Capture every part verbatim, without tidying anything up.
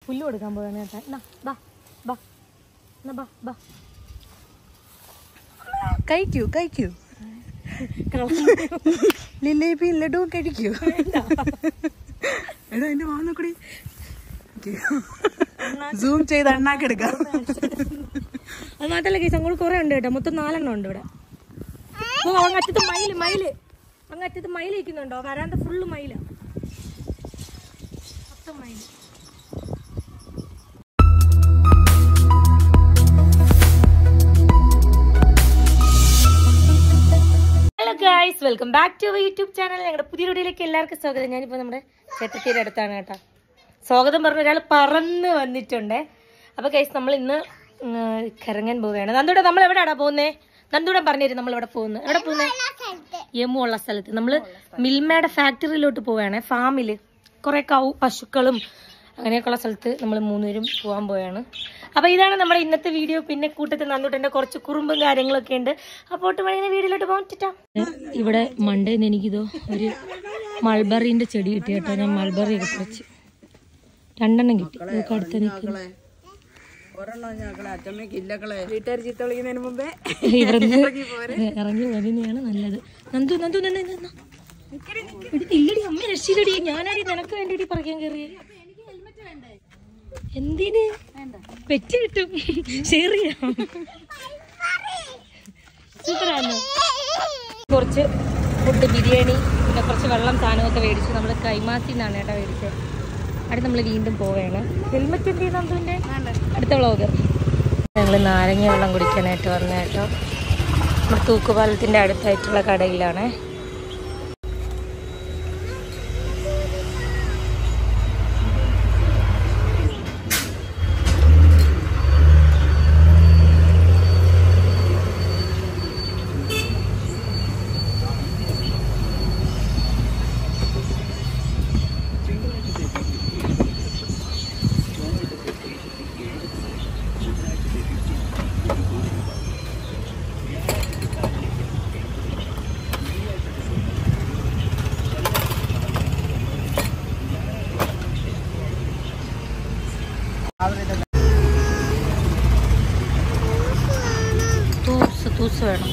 പുല്ല് കൊടുക്കാൻ പോവാണ് കേട്ടാ. എന്നാ ബാ ബാ എന്നാ ബാ ബാ കഴിക്കൂ കഴിക്കൂ ലിലേബി ലഡു കഴിക്കൂ. എടാ എന്റെ വാന്നോക്കടി സൂം ചെയ്ത് എണ്ണാക്കെടുക്കാം. അത് മാത്രല്ല കേസ് അങ്ങോട്ട് കുറെ ഉണ്ട് കേട്ടോ. മൊത്തം നാലെണ്ണം ഉണ്ട് ഇവിടെ. ഓ അങ്ങറ്റത്ത് മയില് മയില് അങ്ങറ്റത്ത് മയിൽ ഇരിക്കുന്നുണ്ടോ? വരാന്ത ഫുള്ള് മയില മൊത്തം മയില്. Hello guys, welcome back to our YouTube channel. ഞങ്ങളുടെ പുതിയ വീഡിയോയിലേക്ക് എല്ലാവർക്കും സ്വാഗതം. ഞാനിപ്പോൾ നമ്മുടെ ചേട്ടത്തിയുടെ അടുത്താണ് കേട്ടോ. സ്വാഗതം പറഞ്ഞ ഒരാൾ പറന്ന് വന്നിട്ടുണ്ട്. അപ്പോൾ ഗൈസ് നമ്മൾ ഇന്ന് കറങ്ങാൻ പോവുകയാണ്. നന്ദൂടെ നമ്മൾ എവിടെയാടാ പോകുന്നേ? നന്ദൂടെ പറഞ്ഞുതരും നമ്മൾ എവിടെ പോകുന്നത്. എവിടെ പോകുന്നത്? യമു ഉള്ള സ്ഥലത്ത്. നമ്മൾ മിൽമയുടെ ഫാക്ടറിയിലോട്ട് പോവുകയാണ്. ഫാമിൽ കുറേ കൗ പശുക്കളും അങ്ങനെയൊക്കെയുള്ള സ്ഥലത്ത് നമ്മൾ മൂന്നുപേരും പോകാൻ പോവുകയാണ്. അപ്പോൾ ഇതാണ് നമ്മുടെ ഇന്നത്തെ വീഡിയോ. പിന്നെ കൂട്ടത്തിൽ നന്ദൂട്ടൻ്റെ കുറച്ച് കുറുമ്പും കാര്യങ്ങളൊക്കെ ഉണ്ട്. അപ്പോൾ വഴിങ്ങനെ വീഡിയോയിലോട്ട് പോകാൻ. ഇവിടെ മണ്ടേന്ന് എനിക്കിതോ ഒരു മൾബറിന്റെ ചെടി കിട്ടി കേട്ടോ. ഞാൻ മൾബറി ഒക്കെ കുറച്ച് രണ്ടെണ്ണം കിട്ടി. നമുക്ക് അടുത്ത് നിൽക്കുന്നു. ഇറങ്ങി വരുന്നതാണ് നല്ലത്. നന്ദു നന്ദു ഇല്ലടി അമ്മ രക്ഷിച്ചടി. ഞാനടി നിനക്ക് വേണ്ടി പറിക്കാൻ കയറിയ. എന്തിന്? പെറ്റ് കിട്ടും. ഷെയർ ചെയ്യാം. സൂപ്പറാണ്. കുറച്ച് ഫുഡ് ബിരിയാണി പിന്നെ കുറച്ച് വെള്ളം സാധനമൊക്കെ മേടിച്ചു. നമ്മൾ കൈമാസി എന്നാണ് കേട്ടോ മേടിച്ചത്. അവിടെ നമ്മൾ വീണ്ടും പോവുകയാണ്. ഹെൽമെറ്റ് എന്ത് ചെയ്യുന്ന നന്ദുവിൻ്റെ അടുത്ത വ്ളോഗ്. ഞങ്ങൾ നാരങ്ങ വെള്ളം കുടിക്കാനായിട്ട് വന്ന കേട്ടോ. നമ്മുടെ തൂക്കുപാലത്തിൻ്റെ അടുത്തായിട്ടുള്ള കടയിലാണ്. തൂസ് വേണം.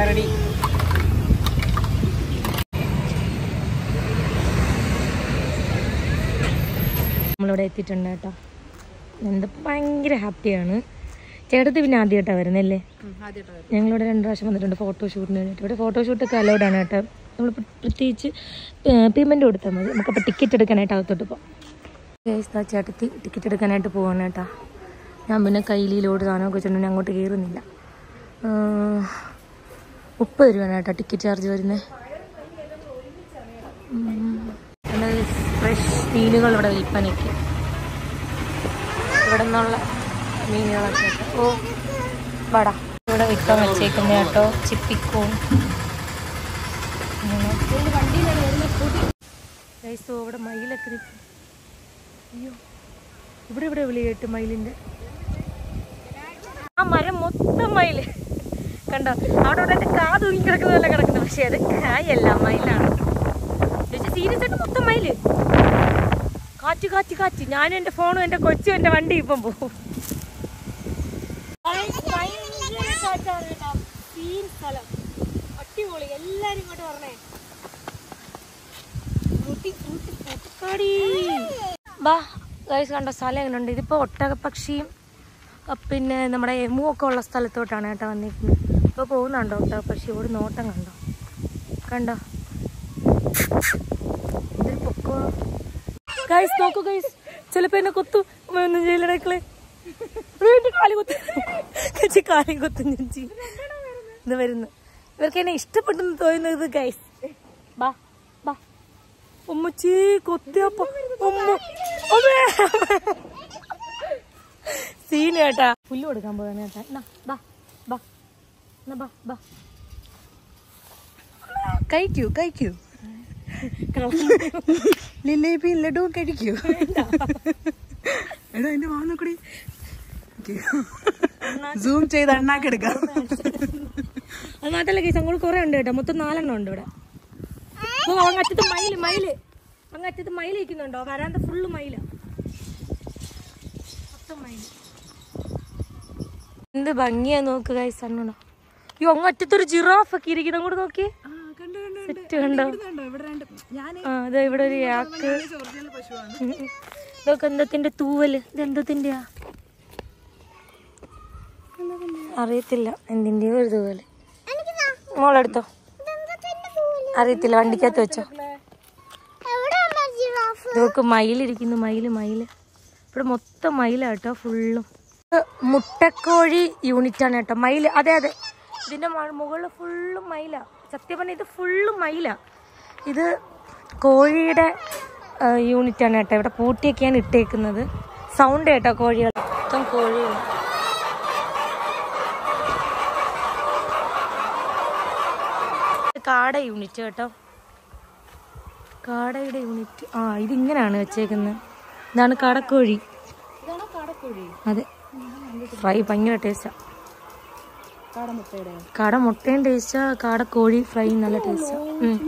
നമ്മളിവിടെ എത്തിയിട്ടുണ്ട് കേട്ടോ. എന്താ ഭയങ്കര ഹാപ്പിയാണ്. ചേട്ടത്തി പിന്നെ ആദ്യമായിട്ടാണ് വരുന്നല്ലേ? ഞങ്ങളിവിടെ രണ്ട് പ്രാവശ്യം വന്നിട്ടുണ്ട് ഫോട്ടോഷൂട്ടിന് വേണ്ടിയിട്ട്. ഇവിടെ ഫോട്ടോഷൂട്ടൊക്കെ അലൗഡാണ് കേട്ടോ. നമ്മൾ പ്രത്യേകിച്ച് പേയ്മെൻറ്റ് കൊടുത്താൽ മതി. നമുക്കപ്പോൾ ടിക്കറ്റ് എടുക്കാനായിട്ട് അകത്തോട്ട് പോകാം. ചേട്ടത്തി ടിക്കറ്റ് എടുക്കാനായിട്ട് പോവാണ് കേട്ടോ. ഞാൻ പിന്നെ കയ്യിലോട് സാധനമൊക്കെ വെച്ചിട്ടുണ്ടെങ്കിൽ അങ്ങോട്ട് കയറുന്നില്ല. മുപ്പത് രൂപയാണ് കേട്ടോ ടിക്കറ്റ് ചാർജ് വരുന്നത്. ഫ്രഷ് മീനുകൾ ഇവിടെ വിൽപ്പനയ്ക്ക്. ഇവിടെ നിന്നുള്ള മീനുകളൊക്കെ. ഓ വട ഇവിടെ വിൽക്കാൻ വെച്ചേക്കുന്ന കേട്ടോ. ചിപ്പിക്കൂൺ ഗൈസോ. ഇവിടെ മയിലൊക്കെ. അയ്യോ ഇവിടെ ഇവിടെ വിളി കേട്ട് മയിലിൻ്റെ. ആ മരം മൊത്തം മയില് കണ്ടോ. അവിടെ ഇവിടെ കാ തൂങ്ങി കിടക്കുന്നതല്ല കിടക്കുന്നത്. പക്ഷെ അത് കായല്ല, മയിലാണ്. സീരിയസ് ആയിട്ട് മൊത്തം മയില്. കാറ്റ് കാറ്റ് കാറ്റ്. ഞാനും എൻ്റെ ഫോണും എൻ്റെ കൊച്ചും എൻ്റെ വണ്ടി ഇപ്പം പോകും. സ്ഥലം അടിപൊളി. എല്ലാരും ഇങ്ങോട്ട് പറഞ്ഞേ. ബാ ഗൈസ് കണ്ടോ സ്ഥലം എങ്ങനെയുണ്ട്. ഇതിപ്പോ ഒട്ടകപ്പക്ഷിയും പിന്നെ നമ്മുടെ എമു ഒക്കെ ഉള്ള സ്ഥലത്തോട്ടാണ് കേട്ടോ വന്നിരിക്കുന്നത്. ഇപ്പോൾ പോകുന്നുണ്ടോ ഒട്ടകപ്പക്ഷി? ഒരു നോട്ടം കണ്ടോ കണ്ടോ. പൊക്കോ ഗൈസ്. നോക്കൂ ഗൈസ്, ചിലപ്പോ എന്നെ കൊത്തു. ഒന്നും ചെയ്യില്ലടക്കളെ. കാലി കൊത്തു കച്ചി കാലി കൊത്തും ചേച്ചി. ഇത് വരുന്നു. ഇവർക്ക് എന്നെ ഇഷ്ടപ്പെട്ടെന്ന് തോന്നുന്നത് ഗൈസ്. ബാ ബാ ഉമ്മച്ചി കൊത്തിയപ്പോ സീന് കേട്ടാ. പുല്ല് കൊടുക്കാൻ പോവാണ് കേട്ടാ. എന്നാ ബാ ബാ എന്നാ ബാ ബാ കഴിക്കൂ കഴിക്കൂ ലിലേബി ലഡു കഴിക്കൂ. എടാ എന്റെ വാന്നോക്കടി സൂം ചെയ്ത് എണ്ണാക്കെടുക്കാം. അത് മാത്രല്ല കേസ് അങ്ങോട്ട് കുറെ ഉണ്ട് കേട്ടോ. മൊത്തം നാലെണ്ണം ഉണ്ട് ഇവിടെ. ഓ അങ്ങറ്റത്ത് മയില് മയില് അങ്ങറ്റത്ത് മയിൽ ഇരിക്കുന്നുണ്ടോ? വരാന്ത ഫുള്ള് മയില എന്ത് ഭംഗിയാ നോക്കുക ഈ സണ്ണോ. ഈ അങ്ങറ്റത്തൊരു ജിറാഫ് ഒക്കെ ഇരിക്കുന്ന കൂടെ നോക്കി സെറ്റ് കണ്ടോ. ആ അതെ ഇവിടെ ഒരു യാക്ക്. ഇതൊക്കെ എന്തത്തിന്റെ തൂവല്, ഇത് എന്തത്തിന്റെയാ അറിയത്തില്ല, എന്തിന്റെയോ ഒരു തൂവല്. മോളെടുത്തോ, അറിയത്തില്ല, വണ്ടിക്കകത്ത് വെച്ചോ. ഇതൊക്കെ മയിലിരിക്കുന്നു, മയില് മയില് ഇവിടെ മൊത്തം മയിലാട്ടോ ഫുള്ളും. മുട്ടക്കോഴി യൂണിറ്റ് ആണ് കേട്ടോ മയില്. അതെ അതെ ഇതിന്റെ മുകളിൽ ഫുള്ളും മയില. സത്യം പറഞ്ഞാൽ ഇത് ഫുള്ളും മയില. ഇത് കോഴിയുടെ യൂണിറ്റ് ആണ് കേട്ടോ. ഇവിടെ പൂട്ടിയൊക്കെയാണ് ഇട്ടേക്കുന്നത്. സൗണ്ട് കേട്ടോ കോഴികൾ, മൊത്തം കോഴികൾ. കാട യൂണിറ്റ് കേട്ടോ, കാടയുടെ യൂണിറ്റ്. ആ ഇതിങ്ങനെയാണ് വെച്ചേക്കുന്നത്. ഇതാണ് കാടക്കോഴി. അതെ ഫ്രൈ ഭയങ്കര ടേസ്റ്റാ. കാട മുട്ടയും ടേസ്റ്റാ, കാടക്കോഴി ഫ്രൈ നല്ല ടേസ്റ്റാ.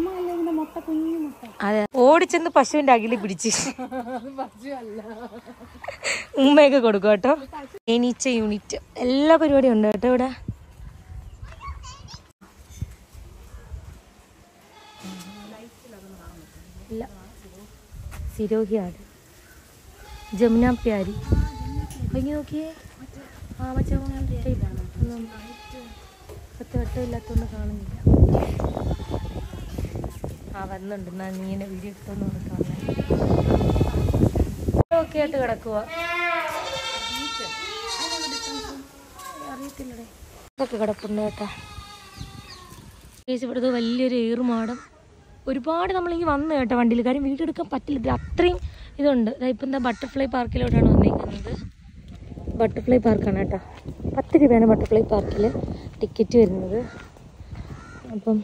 അതെ ഓടിച്ചെന്ന് പശുവിന്റെ അകില് പിടിച്ച് ഉമ്മയൊക്കെ കൊടുക്കും കേട്ടോ. തേനീച്ച യൂണിറ്റ് എല്ലാ പരിപാടിയും ഉണ്ട് കേട്ടോ ഇവിടെ. ഇല്ല സിരോഹിയാട്, ജമുന പ്യാരി ഭംഗി നോക്കിയേ. ആ മറ്റേ പത്ത് വട്ടം ഇല്ലാത്തോണ്ട് കാണുന്നില്ല. ആ വന്നുണ്ട്, എന്നാ നീ എന്നെ വീഡിയോ എടുത്തോന്ന് കാണാൻ. ഓക്കെ ആയിട്ട് കിടക്കുക അറിയത്തില്ലടേ. ഇതൊക്കെ കിടപ്പുണ്ട് കേട്ടോ. ഇവിടുത്തെ വലിയൊരു ഏറുമാടം. ഒരുപാട് നമ്മളിങ്ങനെ വന്നു കേട്ടോ വണ്ടിയിൽ, കാര്യം വീഡിയോ എടുക്കാൻ പറ്റില്ല, ഇത് അത്രയും ഇതുണ്ട്. ഇപ്പം എന്താ ബട്ടർഫ്ലൈ പാർക്കിലോട്ടാണ് വന്നിരിക്കുന്നത്. ബട്ടർഫ്ലൈ പാർക്കാണ് കേട്ടോ. പത്ത് രൂപയാണ് ബട്ടർഫ്ലൈ പാർക്കിൽ ടിക്കറ്റ് വരുന്നത്. അപ്പം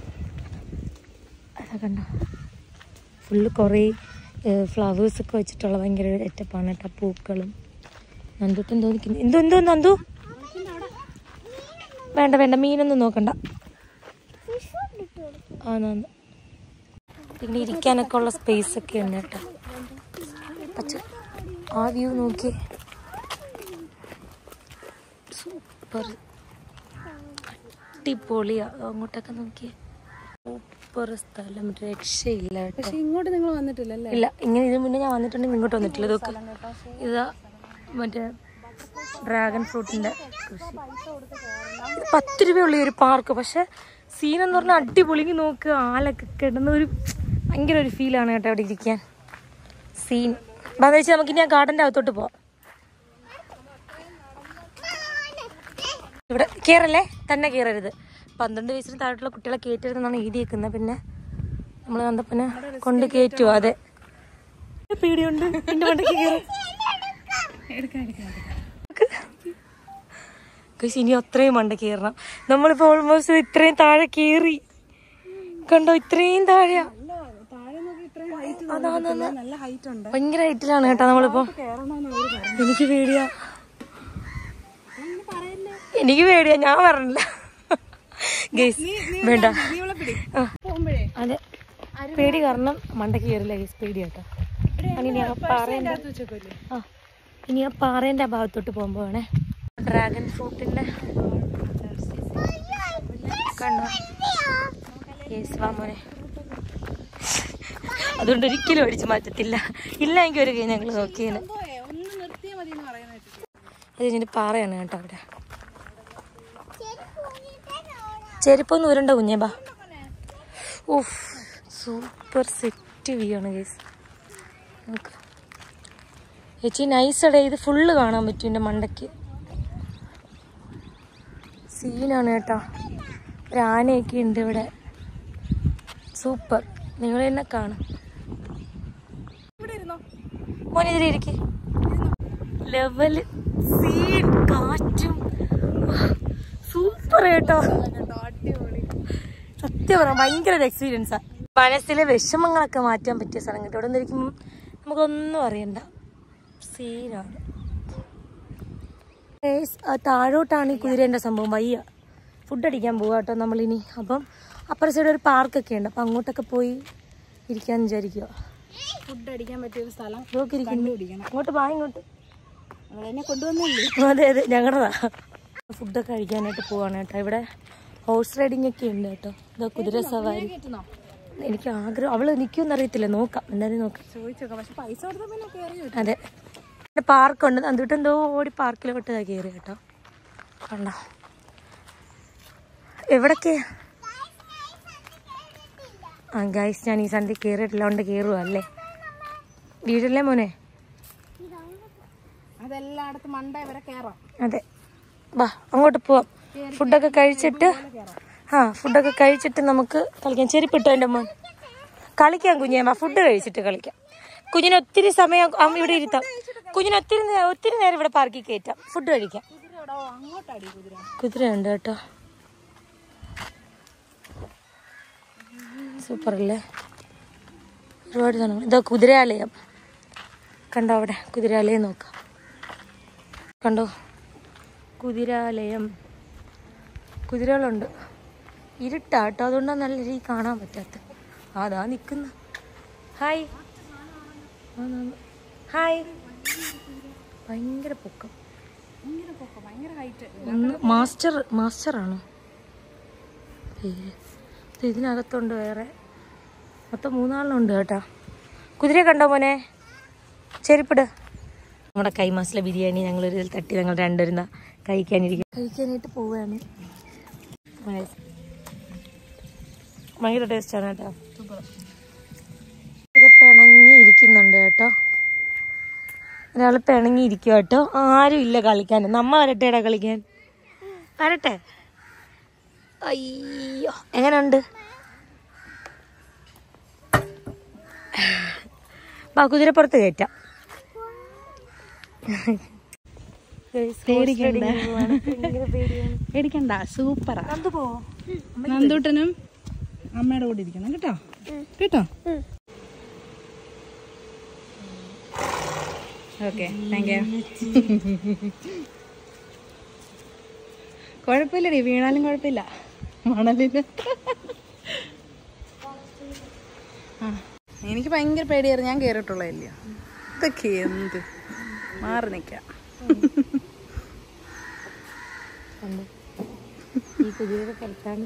അതാ കണ്ടോ ഫുള്ള് കുറേ ഫ്ലവേഴ്സൊക്കെ വെച്ചിട്ടുള്ള ഭയങ്കര സെറ്റപ്പാണ് കേട്ടോ. പൂക്കളും നന്ദുട്ടും തോന്നിക്കുന്നു. എന്തോ എന്തോ നന്ദു വേണ്ട വേണ്ട മീനൊന്നും നോക്കണ്ട. ആ നന്ദു പിന്നെ ഇരിക്കാനൊക്കെ ഉള്ള സ്പേസ് ഒക്കെ ഉണ്ട് കേട്ടോ. പച്ച ആ വ്യൂ നോക്കി സൂപ്പർ അടിപൊളിയാ. അങ്ങോട്ടൊക്കെ നോക്കിയേ സൂപ്പർ സ്ഥലം, രക്ഷയില്ല കേട്ടോ. ഇങ്ങോട്ട് നിങ്ങൾ വന്നിട്ടില്ലല്ലേ? ഇല്ല, ഇങ്ങനെ ഇതിന് മുന്നേ ഞാൻ വന്നിട്ടുണ്ടെങ്കിൽ ഇങ്ങോട്ട് വന്നിട്ടില്ല. ഇതൊക്കെ ഇതാ മറ്റേ ഡ്രാഗൺ ഫ്രൂട്ടിന്റെ കൃഷി. ഇത് പത്ത് രൂപയുള്ള ഒരു പാർക്ക്, പക്ഷെ സീനെന്ന് പറഞ്ഞാൽ അടിപൊളിക്ക് നോക്കുക. ആലൊക്കെ കിടന്ന ഒരു ഭയങ്കര ഒരു ഫീലാണ് കേട്ടോ അവിടെ ഇരിക്കാൻ. സീൻ എന്താണെന്ന് വെച്ചാൽ നമുക്ക് ഞാൻ ഗാർഡൻ്റെ അകത്തോട്ട് പോവാം. ഇവിടെ കയറല്ലേ, തന്നെ കയറരുത്. പന്ത്രണ്ട് വയസ്സിന് താഴെയുള്ള കുട്ടികളെ കയറ്റരുതെന്നാണ് എഴുതിയേക്കുന്നത്. പിന്നെ നമ്മൾ കണ്ടപ്പനെ കൊണ്ട് കയറ്റുക. അതെ പേടിയുണ്ട് എന്റെ വണ്ടിക്ക് കയറി. ഇനി അത്രയും മണ്ട കയറണം. നമ്മളിപ്പോ ഓൾമോസ്റ്റ് ഇത്രയും താഴെ കയറി കണ്ടോ, ഇത്രയും താഴെയാ. ഭയങ്കര ഹൈറ്റിലാണ് കേട്ടോ നമ്മളിപ്പോ. എനിക്ക് പേടിയാ, എനിക്ക് പേടിയാ, ഞാൻ പറഞ്ഞില്ല ഗൈസ് വേണ്ട. അതെ പേടി കാരണം മണ്ടക്ക് കയറില്ല ഗൈസ്, പേടി കേട്ടോ. ഇനി ആ പാറേന്റെ ആ ഇനി ആ പാറേന്റെ ഭാഗത്തോട്ട് പോകുമ്പോ വേണേ ഡ്രാഗൺ ഫ്രൂട്ടിന്റെ കണ്ടോ ഗൈസ്. വാ മോനെ, അതുകൊണ്ട് ഒരിക്കലും അടിച്ചു മാറ്റത്തില്ല. ഇല്ല എങ്കിൽ ഒരു കൈ ഞങ്ങൾ നോക്കിയേനെ. അത് കഴിഞ്ഞിട്ട് പാറയാണ് കേട്ടോ അവിടെ. ചെരുപ്പൊന്നും ഉരുണ്ട കുഞ്ഞേ ബാ. ഓഫ് സൂപ്പർ സെറ്റ് വ്യൂ ആണ് ഗൈസ്. നോക്ക് ചേച്ചി നൈസടേ, ഇത് ഫുള്ള് കാണാൻ പറ്റും എൻ്റെ മണ്ടയ്ക്ക്. സീനാണ് കേട്ടോ. ഒരു ആനയൊക്കെ ഉണ്ട് ഇവിടെ. സൂപ്പർ, നിങ്ങൾ തന്നെ കാണും. മോനെതിരെ ഇരിക്കെ ലെവല് സീൻ, കാറ്റും സൂപ്പർ കേട്ടോ. സത്യം പറയാം ഭയങ്കര ഒരു എക്സ്പീരിയൻസാ. മനസ്സിലെ വിഷമങ്ങളൊക്കെ മാറ്റാൻ പറ്റിയ സ്ഥലം കേട്ടോ. ഇവിടെ നിന്നിരിക്കുമ്പോൾ നമുക്കൊന്നും അറിയണ്ട, സീനാണ്. താഴോട്ടാണ് ഈ കുതിരേൻ്റെ സംഭവം. വയ്യ, ഫുഡ് അടിക്കാൻ പോവാ കേട്ടോ നമ്മളിനി. അപ്പം അപ്പുറ സൈഡ് ഒരു പാർക്കൊക്കെ ഉണ്ട്, അപ്പം അങ്ങോട്ടൊക്കെ പോയി ഇരിക്കാന്ന് വിചാരിക്കുക. ഫുഡ് അടിക്കാൻ പറ്റിയ ഒരു സ്ഥലം ഇങ്ങോട്ട് വാ, ഇങ്ങോട്ട് കൊണ്ടുവന്നല്ലേ? അതെ അതെ, ഞങ്ങളുടെതാ. ഫുഡൊക്കെ കഴിക്കാനായിട്ട് പോവാണ് കേട്ടോ. ഇവിടെ ഹോഴ്സ് റൈഡിംഗ് ഒക്കെ ഉണ്ട് കേട്ടോ. ഇതാ കുതിര സവാരി. എനിക്ക് ആഗ്രഹം, അവള് നിൽക്കുമെന്ന് അറിയത്തില്ല, നോക്കാം, എന്തായാലും നോക്കാം. അതെ, പാർക്കുണ്ട്. എന്നിട്ട് എന്തോ ഓടി പാർക്കിലോട്ട് കയറി കേട്ടോ. കണ്ടോ എവിടൊക്കെ? ആ ഗൈസ്, ഞാൻ ഈ സന്ധ്യ കയറിയിട്ടില്ല, കൊണ്ട് കയറുക അല്ലേ? വീടല്ലേ മോനെ? അതെ, വാ അങ്ങോട്ട് പോവാം. ഫുഡൊക്കെ കഴിച്ചിട്ട് ആ ഫുഡൊക്കെ കഴിച്ചിട്ട് നമുക്ക് കളിക്കാം. ചെരുപ്പിട്ടോ എൻ്റെ മോൻ? കളിക്കാം കുഞ്ഞേ, വാ ഫുഡ് കഴിച്ചിട്ട് കളിക്കാം. കുഞ്ഞിന് ഒത്തിരി സമയം ഇവിടെ ഇരുത്താം. കുഞ്ഞിന് ഒത്തിരി ഒത്തിരി നേരം ഇവിടെ പാർക്കിൽ കയറ്റാം. ഫുഡ് കഴിക്കാം. കുതിരയുണ്ട് കേട്ടോ. സൂപ്പർ അല്ലേ? ഒരുപാട് സാധനം. ഇതാ കുതിരാലയം കണ്ടോ? അവിടെ കുതിരാലയം നോക്കാം. കണ്ടോ കുതിരാലയം? കുതിരകളുണ്ട്. ഇരുട്ടാട്ടോ, അതുകൊണ്ടാണ് നല്ല രീതിയിൽ കാണാൻ പറ്റാത്ത. അതാ നിൽക്കുന്ന. Hi hi. ഭയങ്കര പൊക്കം, മാസ്റ്റർ മാസ്റ്ററാണോ പേര്? ഇതിനകത്തുണ്ട് വേറെ, മൊത്തം മൂന്നാളുണ്ട് കേട്ടോ. കുതിര കണ്ടോ മോനെ? ചെരുപ്പിട്. നമ്മുടെ കൈമാസിലെ ബിരിയാണി ഞങ്ങളൊരു ഇതിൽ തട്ടി ഞങ്ങൾ രണ്ടുപേരും കഴിക്കാനിരിക്കും. കഴിക്കാനായിട്ട് പോവുകയാണ്. ഭയങ്കര ടേസ്റ്റാണ് കേട്ടോ. ഇത് പിണങ്ങിയിരിക്കുന്നുണ്ട് കേട്ടോ. ഒരാൾ പിണങ്ങിയിരിക്കും കേട്ടോ. ആരും ഇല്ല കളിക്കാൻ. നമ്മ വരട്ടേടാ കളിക്കാൻ. വരട്ടെ. അയ്യോ, എങ്ങനെയുണ്ട്? ബാ കുതിരപ്പുറത്ത് കയറ്റാം. പേടിക്കണ്ട, സൂപ്പറാ. നന്ദൂട്ടനും അമ്മയുടെ കൂടെ ഇരിക്കണം കേട്ടോ. കേട്ടോ? Okay, thank you. കുഴപ്പമില്ലടി, വീണാലും കുഴപ്പമില്ല. മണലില്ല. ആ എനിക്ക് ഭയങ്കര പേടിയായിരുന്നു. ഞാൻ കേറിട്ടുള്ളതല്ലയോ. ഇതൊക്കെ എന്ത് മാറി നിൽക്കാം. ഈ കുതിരയുടെ കളിക്കാണ്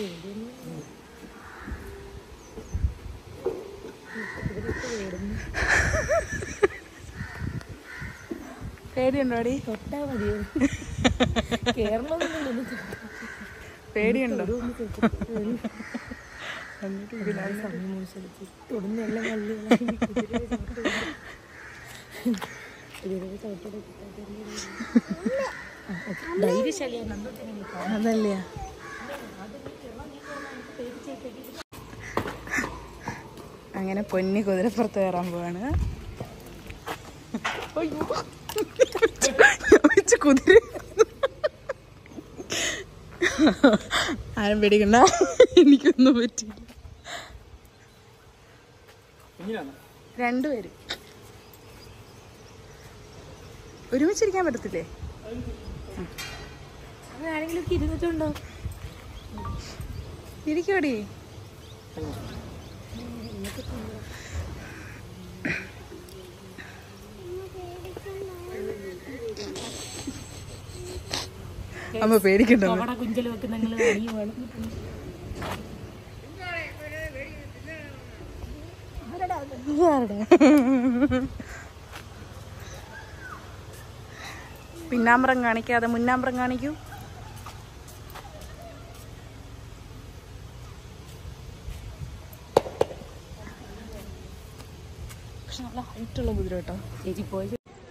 പേടിയുണ്ടോടി? തൊട്ടാ മതിയോ? കേരളമൊന്നും പേടിയുണ്ടോ? തൊടുന്നെല്ലാം നല്ല അതല്ലേ. അങ്ങനെ പൊന്നി കുതിരപ്പുറത്ത് കയറാൻ പോവാണ്. കുതിര ആരും പേടിക്കണ്ട, എനിക്കൊന്നും പറ്റില്ല. രണ്ടുപേരും ഒരുമിച്ചിരിക്കാൻ പറ്റത്തില്ലേ? ആരെങ്കിലും ഇരുന്നിട്ടുണ്ടോ? ഇരിക്കോടി. അമ്മ പേടിക്കണ്ടോ? കുഞ്ചല് വെക്കുന്ന പിന്നാമ്പറം കാണിക്കാതെ മുന്നാമ്പറം കാണിക്കൂ. പക്ഷെ നല്ല ഹൈറ്റുള്ള കുതിര കേട്ടോ. ചേച്ചി പോയി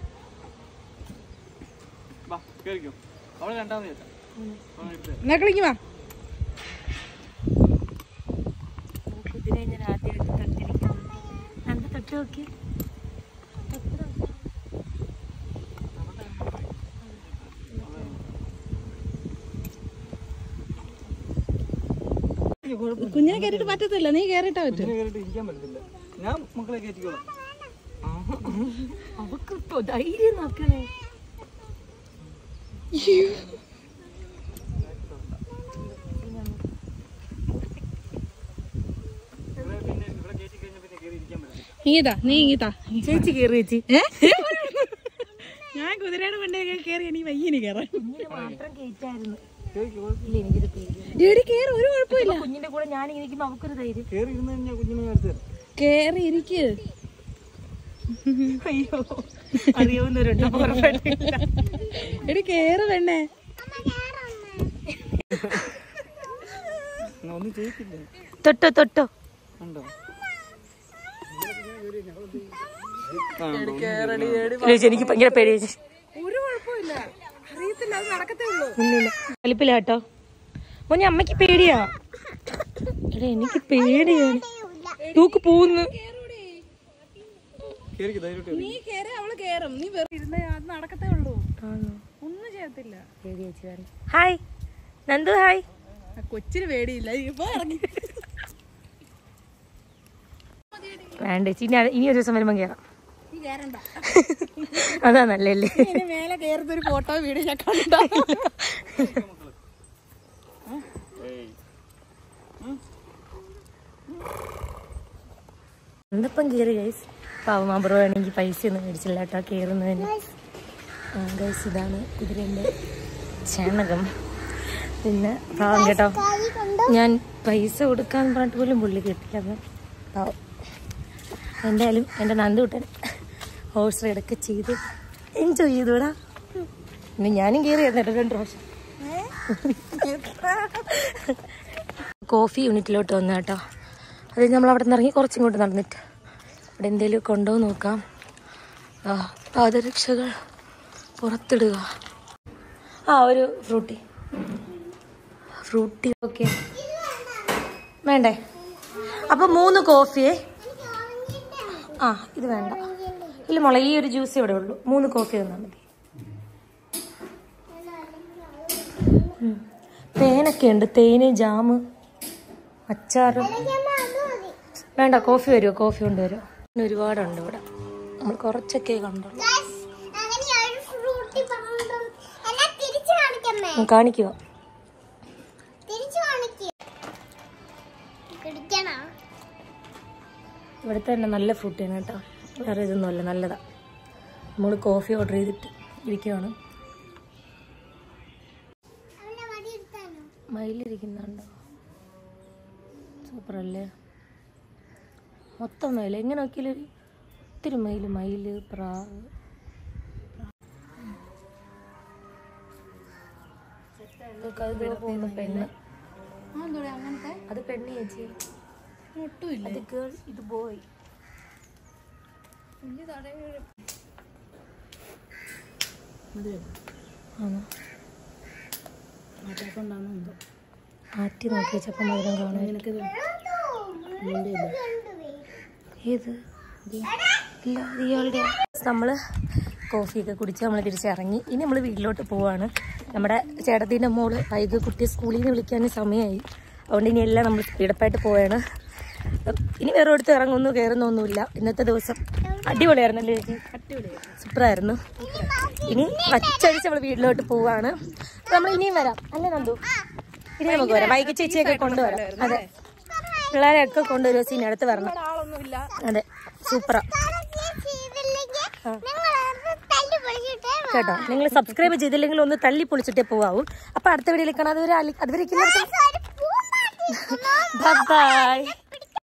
എന്നാ കളിക്കുവാ. കുതിര ഞാൻ ആദ്യമായിട്ട് തൊട്ടിരിക്കുന്നു. എന്താ തൊട്ട് നോക്കി? കുഞ്ഞിനെ കേട്ടിട്ട് പറ്റത്തില്ല, നീ കേറിട്ടാ പറ്റും. അവക്ക് ധൈര്യം നോക്കണേ. നീതാ നീ ഇങ്ങീതാ ചേച്ചി കേറി. ചേച്ചി ഞാൻ കുതിരയുടെ വണ്ടി കയറി എനിക്ക് വയ്യനി കയറാൻ. മാത്രം കേറ്റായിരുന്നു. ഒരു കുഴപ്പമില്ല. കുഞ്ഞിന്റെ കൂടെ ഞാൻ ഇരിക്കുമ്പോ അവക്കൊരു ധൈര്യം. കേറി ഇരിക്ക്. അയ്യോ അറിയാവുന്നവരുണ്ടോ? എടി കേറ് പെണ്ണേ. തൊട്ടോ തൊട്ടോ. എനിക്ക് ഭയങ്കര പേടിയാ. ഒരു കുഴപ്പമില്ല. അറിയത്തില്ല, അത് നടക്കത്തേ ഉള്ളൂ. ഇല്ലില്ല വലിപ്പില്ല കേട്ടോ. മോനെ അമ്മക്ക് പേടിയാ. എടാ എനിക്ക് പേടിയാണ്. തൂക്ക് പോകുന്നു. നീ കേറി അവള് കേറും. നീ വെറുതെ ഇരുന്ന അത് നടക്കത്തേ ഉള്ളൂ. ഒന്നും ചെയ്യത്തില്ല. ഹായ് നന്ദു. ഹായ്. കൊച്ചിന് പേടിയില്ല. ഇപ്പൊ ഇറങ്ങി വേണ്ട ചേച്ചി. ഇനി ഒരു ദിവസം വരുമ്പോ കേറാം. അതാ നല്ലല്ലേ. മേലെ കേറുന്ന ഒരു ഫോട്ടോ വീഡിയോ ഞാൻ കണ്ടോ. എന്തിപ്പം കയറി ഗൈസ്. പാവമാബ്രോ ആണെങ്കിൽ പൈസ ഒന്നും മേടിച്ചില്ല കേട്ടോ കയറുന്നതിന്. ഗൈസ് ഇതാണ് കുതിരൻ്റെ ചാണകം. പിന്നെ പാവം കേട്ടോ, ഞാൻ പൈസ കൊടുക്കാൻ പറഞ്ഞിട്ട് പോലും പുള്ളി കിട്ടില്ല. അപ്പം പാവം. എന്തായാലും എൻ്റെ നന്ദുട്ടൻ ഹോഴ്സ് റൈഡൊക്കെ ചെയ്ത് എൻജോയ് ചെയ്തൂടാ. പിന്നെ ഞാനും കയറിയായിരുന്നു കേട്ടോ രണ്ട് പ്രാവശ്യം. കോഫി യൂണിറ്റിലോട്ട് വന്നു കേട്ടോ. അത് നമ്മൾ അവിടെ നിന്ന് ഇറങ്ങി കുറച്ചും കൂട്ട് നടന്നിട്ട് ഇവിടെ എന്തെങ്കിലും കൊണ്ടോ നോക്കാം. പാദരക്ഷകൾ പുറത്തിടുക. ആ ഒരു ഫ്രൂട്ടി ഫ്രൂട്ടി ഓക്കെ വേണ്ടേ? അപ്പം മൂന്ന് കോഫിയെ. ആ ഇത് വേണ്ട. ഇല്ല മോളെ, ഈ ഒരു ജ്യൂസ് ഇവിടെ ഉള്ളൂ. മൂന്ന് കോഫി തന്നാൽ മതി. തേനൊക്കെ ഉണ്ട്. തേന്, ജാമ്, അച്ചാറ്. വേണ്ട കോഫി വരുമോ? കോഫി കൊണ്ടുവരുമോ? ഒരുപാടുണ്ട് ഇവിടെ. നമ്മൾ കുറച്ചൊക്കെ കണ്ടുള്ളൂ. കാണിക്കുക. ഇവിടുത്തെ തന്നെ നല്ല ഫ്രൂട്ടിയാണ് കേട്ടോ. വേറെ ഇതൊന്നുമല്ല, നല്ലതാ. നമ്മൾ കോഫി ഓർഡർ ചെയ്തിട്ട് ഇരിക്കുവാണ്. മയിലിരിക്കുന്നുണ്ടോ? സൂപ്പറല്ലേ? മൊത്തം മയിൽ. എങ്ങനെ നോക്കിയാലും ഒത്തിരി മയിൽ. മയിൽ, പ്രാവ്. പെണ്ണ്. അത് പെണ്ണ് ചേച്ചി. അത് ഗേൾ, ഇത് ബോയ്. ആറ്റി നോക്കി വെച്ചപ്പോ മധുരം കാണാൻ. ഏത് ഇല്ല ഇയാളുടെ. നമ്മള് കോഫിയൊക്കെ കുടിച്ച് നമ്മൾ തിരിച്ചിറങ്ങി. ഇനി നമ്മൾ വീട്ടിലോട്ട് പോവാണ്. നമ്മുടെ ചേട്ടത്തിൻ്റെ മോള് വൈകി കുട്ടിയെ സ്കൂളിൽ നിന്ന് വിളിക്കാൻ സമയമായി. അതുകൊണ്ട് ഇനി എല്ലാം നമ്മൾ സ്പീഡപ്പായിട്ട് പോവാണ്. ഇനി വേറെ അടുത്ത് ഇറങ്ങുന്നു കയറുന്നൊന്നുമില്ല. ഇന്നത്തെ ദിവസം അടിപൊളിയായിരുന്നല്ലേ ചേച്ചി? സൂപ്പറായിരുന്നു. ഇനി വച്ചടിച്ച് നമ്മൾ വീട്ടിലോട്ട് പോവാണ്. നമ്മൾ ഇനിയും വരാം അല്ലേ നന്ദു? ഇനി നമുക്ക് വരാം. വൈകി ചേച്ചിയൊക്കെ കൊണ്ടുവരാം. അതെ, പിള്ളേരെയൊക്കെ കൊണ്ടുവരുമോ? സീൻ അടുത്ത് വരണം. അതെ, സൂപ്പറാ കേട്ടോ. നിങ്ങൾ സബ്സ്ക്രൈബ് ചെയ്തില്ലെങ്കിൽ ഒന്ന് തല്ലി പൊളിച്ചിട്ടേ പോവാവൂ. അപ്പൊ അടുത്ത വീഡിയോയിൽ കാണാം. അതുവരെ അതുവരെ ബൈ.